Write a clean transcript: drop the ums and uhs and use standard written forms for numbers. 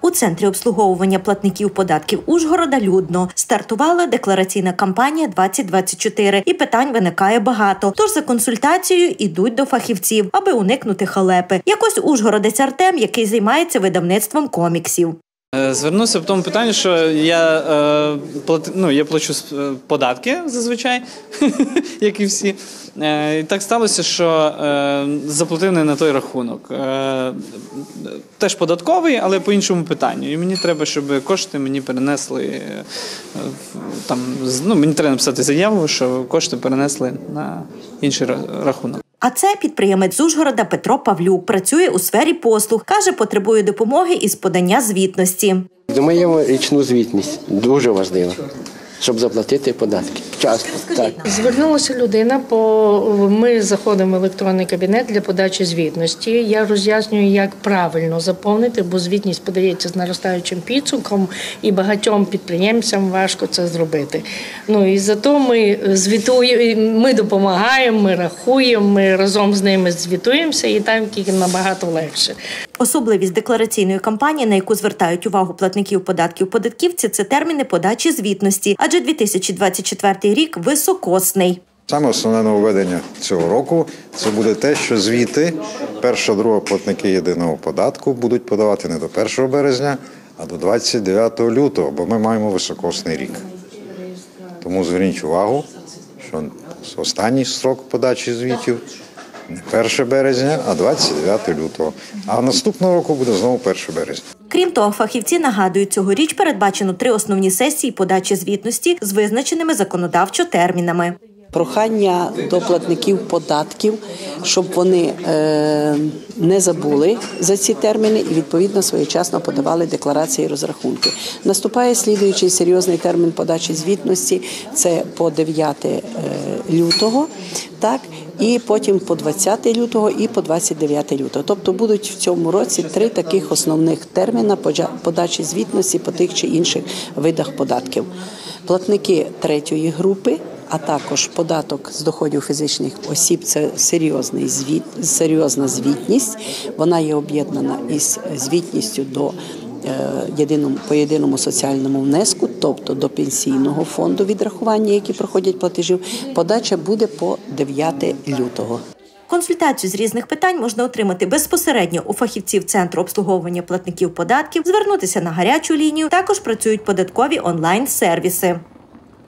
У Центрі обслуговування платників податків Ужгорода людно. Стартувала деклараційна кампанія 2024 і питань виникає багато. Тож за консультацією йдуть до фахівців, аби уникнути халепи. Якось ужгородець Артем, який займається видавництвом коміксів. Звернувся в тому питанні, що я плачу податки зазвичай, як і всі. І так сталося, що заплатив не на той рахунок. Теж податковий, але по іншому питанню. І мені треба, щоб кошти мені перенесли, мені треба написати заяву, що кошти перенесли на інший рахунок. А це підприємець з Ужгорода Петро Павлюк. Працює у сфері послуг. Каже, потребує допомоги із подання звітності. Маємо річну звітність. Дуже важливо, щоб заплатити податки. Вчасно. Так. Звернулася людина, ми заходимо в електронний кабінет для подачі звітності. Я роз'яснюю, як правильно заповнити, бо звітність подається з наростаючим підсумком і багатьом підприємцям важко це зробити. І зато ми звітуємо, ми допомагаємо, ми рахуємо, ми разом з ними звітуємося і там набагато легше. Особливість деклараційної кампанії, на яку звертають увагу платників податків податківці, це терміни подачі звітності, адже 2024 рік високосний. Саме основне нововведення цього року – це буде те, що звіти першого-другого платники єдиного податку будуть подавати не до 1 березня, а до 29 лютого, бо ми маємо високосний рік. Тому зверніть увагу, що останній строк подачі звітів не 1 березня, а 29 лютого. А наступного року буде знову 1 березня. Крім того, фахівці нагадують, цьогоріч передбачено 3 основні сесії подачі звітності з визначеними законодавчо термінами. Прохання до платників податків, щоб вони не забули за ці терміни і, відповідно, своєчасно подавали декларації і розрахунки. Наступає слідуючий серйозний термін подачі звітності – це по 9 лютого, так, і потім по 20 лютого і по 29 лютого. Тобто будуть в цьому році 3 таких основних терміна подачі звітності по тих чи інших видах податків. Платники 3-ї групи, а також податок з доходів фізичних осіб – це серйозна звітність. Вона є об'єднана із звітністю по єдиному соціальному внеску, тобто до пенсійного фонду відрахування, які проходять платежів. Подача буде по 9 лютого. Консультацію з різних питань можна отримати безпосередньо у фахівців Центру обслуговування платників податків, звернутися на гарячу лінію, також працюють податкові онлайн-сервіси.